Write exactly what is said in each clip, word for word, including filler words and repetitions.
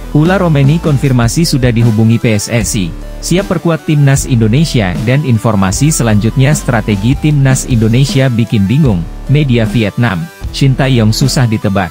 Ula Romeni konfirmasi sudah dihubungi P S S I, siap perkuat timnas Indonesia. Dan informasi selanjutnya, strategi timnas Indonesia bikin bingung, media Vietnam, Shin Tae-yong susah ditebak.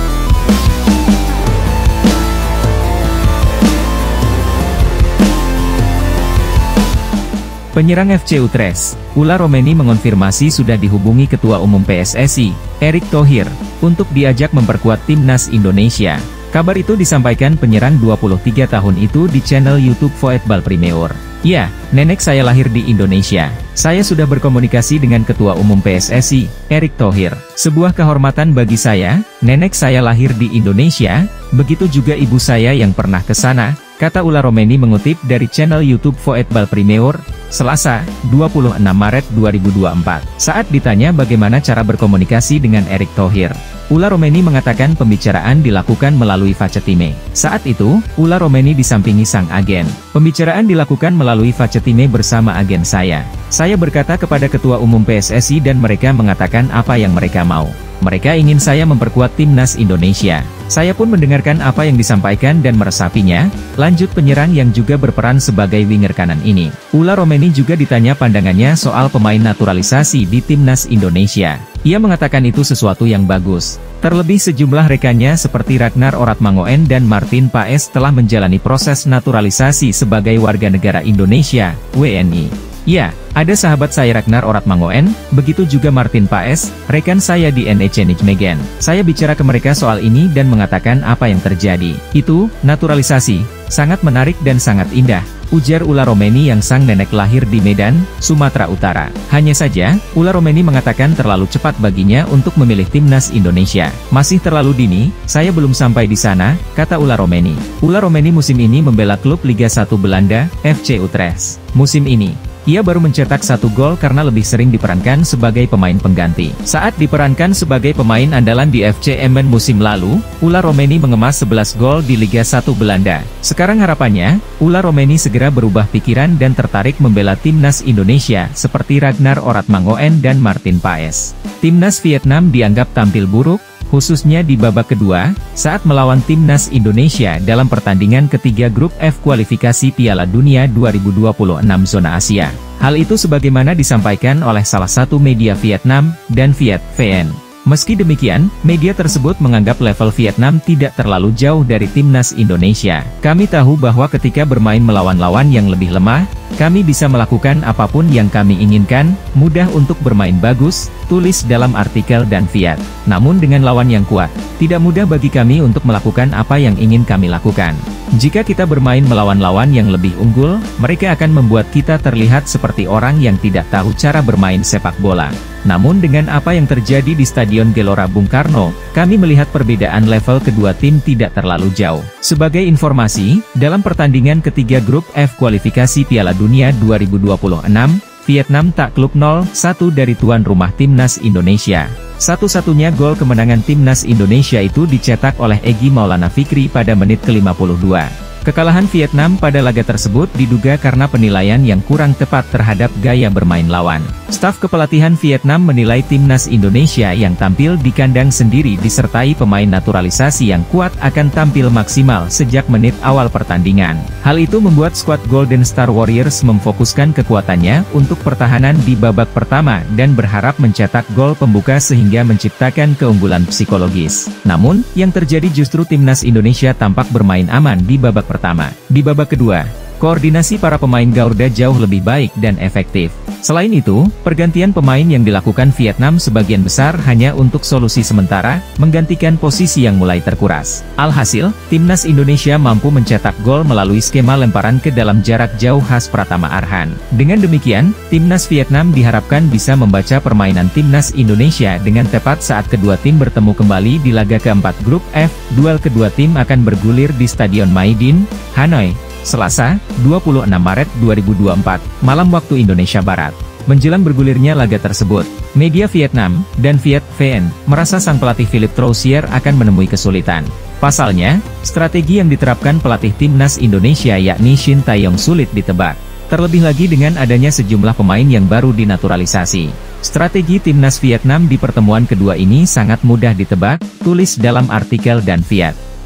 Penyerang F C Utrecht, Ula Romeni mengonfirmasi sudah dihubungi Ketua Umum P S S I, Erick Thohir, untuk diajak memperkuat timnas Indonesia. Kabar itu disampaikan penyerang dua puluh tiga tahun itu di channel YouTube Football Premier. Ya, nenek saya lahir di Indonesia. Saya sudah berkomunikasi dengan Ketua Umum P S S I, Erick Thohir. Sebuah kehormatan bagi saya, nenek saya lahir di Indonesia, begitu juga ibu saya yang pernah ke sana, kata Ula Romeni mengutip dari channel YouTube Football Premier, Selasa, dua puluh enam Maret dua ribu dua puluh empat. Saat ditanya bagaimana cara berkomunikasi dengan Erick Thohir, Ula Romeni mengatakan pembicaraan dilakukan melalui Facetime. Saat itu, Ula Romeni disampingi sang agen. Pembicaraan dilakukan melalui Facetime bersama agen saya. Saya berkata kepada Ketua Umum P S S I dan mereka mengatakan apa yang mereka mau. Mereka ingin saya memperkuat timnas Indonesia. Saya pun mendengarkan apa yang disampaikan dan meresapinya, lanjut penyerang yang juga berperan sebagai winger kanan ini. Ula Romeni juga ditanya pandangannya soal pemain naturalisasi di timnas Indonesia. Ia mengatakan itu sesuatu yang bagus. Terlebih sejumlah rekannya seperti Ragnar Oratmangoen dan Martin Paes telah menjalani proses naturalisasi sebagai warga negara Indonesia, W N I. Ya, ada sahabat saya Ragnar Oratmangoen, begitu juga Martin Paes, rekan saya di N E C Nijmegen. Saya bicara ke mereka soal ini dan mengatakan apa yang terjadi. Itu, naturalisasi, sangat menarik dan sangat indah, ujar Ula Romeni yang sang nenek lahir di Medan, Sumatera Utara. Hanya saja, Ula Romeni mengatakan terlalu cepat baginya untuk memilih timnas Indonesia. Masih terlalu dini, saya belum sampai di sana, kata Ula Romeni. Ula Romeni musim ini membela klub Liga satu Belanda, F C Utrecht. Musim ini, ia baru mencetak satu gol karena lebih sering diperankan sebagai pemain pengganti. Saat diperankan sebagai pemain andalan di F C Emmen musim lalu, Ula Romeni mengemas sebelas gol di Liga satu Belanda. Sekarang harapannya, Ula Romeni segera berubah pikiran dan tertarik membela timnas Indonesia seperti Ragnar Oratmangoen dan Martin Paes. Timnas Vietnam dianggap tampil buruk, khususnya di babak kedua, saat melawan timnas Indonesia dalam pertandingan ketiga grup F kualifikasi Piala Dunia dua ribu dua puluh enam zona Asia. Hal itu sebagaimana disampaikan oleh salah satu media Vietnam, dan Viet V N. Meski demikian, media tersebut menganggap level Vietnam tidak terlalu jauh dari timnas Indonesia. Kami tahu bahwa ketika bermain melawan lawan yang lebih lemah, kami bisa melakukan apapun yang kami inginkan, mudah untuk bermain bagus, tulis dalam artikel dan Viet. Namun dengan lawan yang kuat, tidak mudah bagi kami untuk melakukan apa yang ingin kami lakukan. Jika kita bermain melawan lawan yang lebih unggul, mereka akan membuat kita terlihat seperti orang yang tidak tahu cara bermain sepak bola. Namun dengan apa yang terjadi di Stadion Gelora Bung Karno, kami melihat perbedaan level kedua tim tidak terlalu jauh. Sebagai informasi, dalam pertandingan ketiga grup F kualifikasi Piala Dunia dua ribu dua puluh enam, Vietnam takluk nol satu dari tuan rumah timnas Indonesia. Satu-satunya gol kemenangan timnas Indonesia itu dicetak oleh Egy Maulana Fikri pada menit ke lima puluh dua. Kekalahan Vietnam pada laga tersebut diduga karena penilaian yang kurang tepat terhadap gaya bermain lawan. Staf kepelatihan Vietnam menilai timnas Indonesia yang tampil di kandang sendiri disertai pemain naturalisasi yang kuat akan tampil maksimal sejak menit awal pertandingan. Hal itu membuat skuad Golden Star Warriors memfokuskan kekuatannya untuk pertahanan di babak pertama dan berharap mencetak gol pembuka sehingga menciptakan keunggulan psikologis. Namun, yang terjadi justru timnas Indonesia tampak bermain aman di babak pertama. Di babak kedua, koordinasi para pemain Garuda jauh lebih baik dan efektif. Selain itu, pergantian pemain yang dilakukan Vietnam sebagian besar hanya untuk solusi sementara, menggantikan posisi yang mulai terkuras. Alhasil, timnas Indonesia mampu mencetak gol melalui skema lemparan ke dalam jarak jauh khas Pratama Arhan. Dengan demikian, timnas Vietnam diharapkan bisa membaca permainan timnas Indonesia dengan tepat saat kedua tim bertemu kembali di laga keempat grup F. Duel kedua tim akan bergulir di Stadion Mai Dinh, Hanoi, Selasa, dua puluh enam Maret dua ribu dua puluh empat, malam waktu Indonesia Barat. Menjelang bergulirnya laga tersebut, media Vietnam, dan Viet V N, merasa sang pelatih Philippe Troussier akan menemui kesulitan. Pasalnya, strategi yang diterapkan pelatih timnas Indonesia yakni Shin Tae-yong sulit ditebak. Terlebih lagi dengan adanya sejumlah pemain yang baru dinaturalisasi. Strategi timnas Vietnam di pertemuan kedua ini sangat mudah ditebak, tulis dalam artikel dan Viet.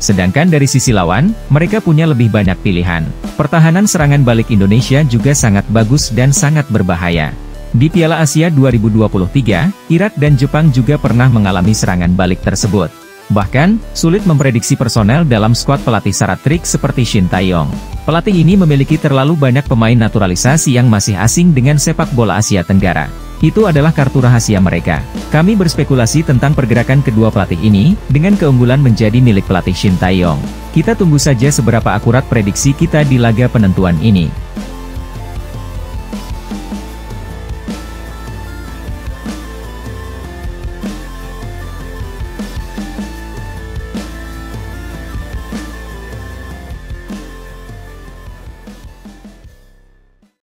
Sedangkan dari sisi lawan, mereka punya lebih banyak pilihan. Pertahanan serangan balik Indonesia juga sangat bagus dan sangat berbahaya. Di Piala Asia dua ribu dua puluh tiga, Irak dan Jepang juga pernah mengalami serangan balik tersebut. Bahkan, sulit memprediksi personel dalam skuad pelatih syarat trik seperti Shin Tae-yong. Pelatih ini memiliki terlalu banyak pemain naturalisasi yang masih asing dengan sepak bola Asia Tenggara. Itu adalah kartu rahasia mereka. Kami berspekulasi tentang pergerakan kedua pelatih ini, dengan keunggulan menjadi milik pelatih Shin Tae-yong. Kita tunggu saja seberapa akurat prediksi kita di laga penentuan ini.